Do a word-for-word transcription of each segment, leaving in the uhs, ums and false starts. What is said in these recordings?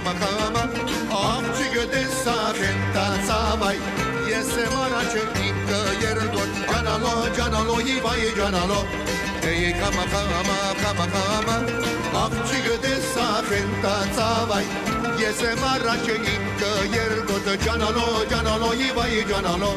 kama kama Աղջիկը տեսախեն տացավայ Ես եմ առաջը ինքը երրորդ Ջանալո, ջանալո, իվայ ջանալո Էյ kama kama kama kama Աղջիկը տեսախեն տացավայ Ես եմ առաջը ինքը երրորդ Ջանալո, ջանալո, իվայ ջանալո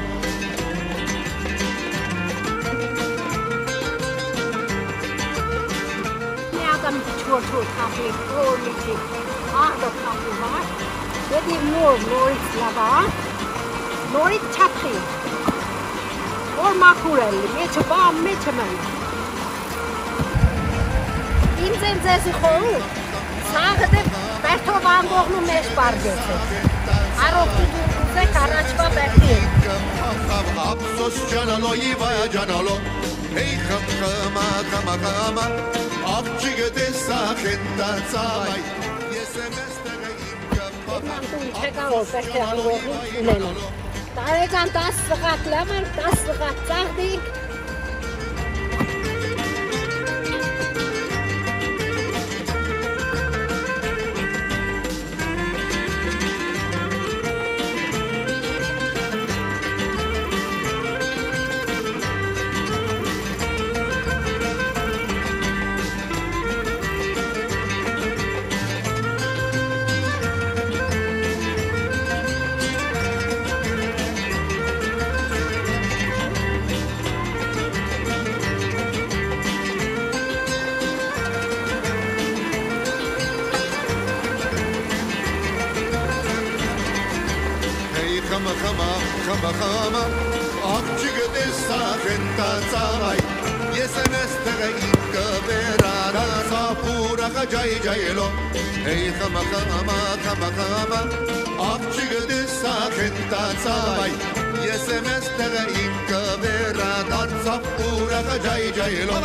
Am çorçor kapı, orliçi, ağda kapı var. Dedi mor, morit lava, morit çapı. Or makurelli, meçe bam, meçe men. İnzen zesi koru. Sağda Berto Van Gogh'nu meş bargesi. Aroktu durduze karaçva berdi. Apsos canalo, ivaya canalo. Hey kham khama khama khama Աղջիկը տեսախեն տացավայ Ես եմ էստեղը իմ կպապ Չեկա որ պետք է անգողին ունենան Տարեկան տաս սղատ լավան, տաս սղատ ծաղդիկ Kama kama kama kama Աղջիկը տեսախեն տացավայ Ես եմ էստեղը ինքը վերարա Սապուրա խաջայ ջայելո Hey kama kama kama kama Աղջիկը տեսախեն տացավայ Ես եմ էստեղը ինքը վերարա Սապուրա խաջայ ջայելո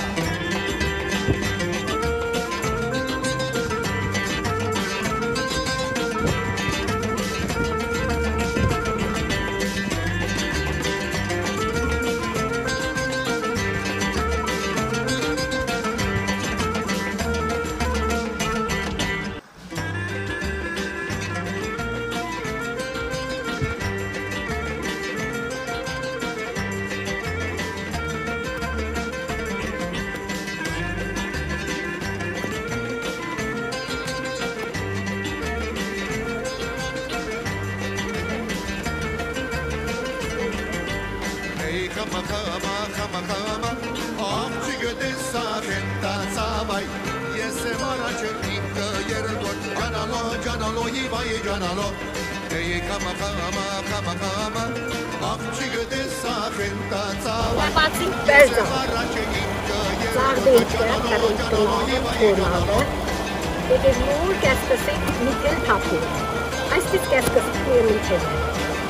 Kama kama kama kama Աղջիկը տեսախեն տացավայ Ես եմ առաջը ինքը երրորդ Ջանալո, ջանալո, իվայ ջանալո Էյ kama kama kama kama Աղջիկը տեսախեն տացավայ Բացինք բերձա Զարդեիք դերակարին տրոնավը թորնավը Դեգե նուր կեսկսիկ նիկել թապու Այսպես կեսկսիկ նուրին չեզը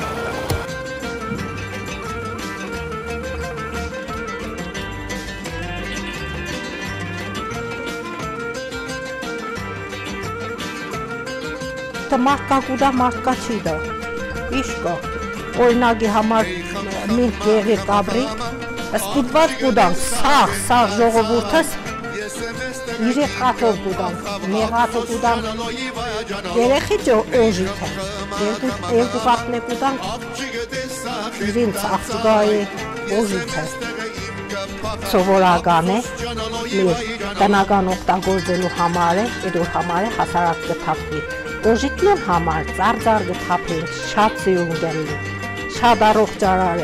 Մարդկա կուդա, մարդկա չի դա, իշկա, օրինագի համար մինք եղիր կաբրիկ, ստիպված կուդանք, սաղ, սաղ ժողովուրդս, իրի խաթով կուդանք, մեղաթով կուդանք, երեխիչ օժիթ է, երկու կապն է կուդանք, իրինց աղջգայի օժիթ է, սովորական է, մեր տնական օգտագործելու համար է, էդոր համար է հասարակ կթապվի, Օժիտնեն համար ծարձար գթապին, շատ սիուն գելի, շատ առող ճարար է։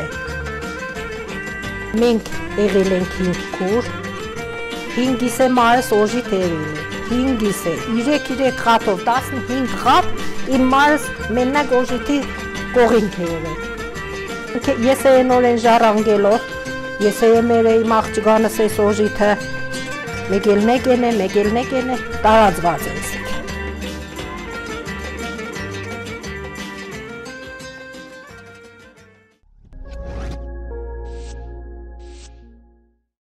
Մենք եղել ենք հինգ կուր, հինգիս է մարս օժիտ երին է, հինգիս է, իրեք իրեք խատով, տասնհինգ խատ, իմ մարս մեննակ օժիտի կողինք է եղել։ Ես է նորեն ժառանգելով, ես է մեր է իմ աղջգանս ես օժիթը, մեկ էլ նեկ են է, մեկ էլ նեկ են է, տարածված է։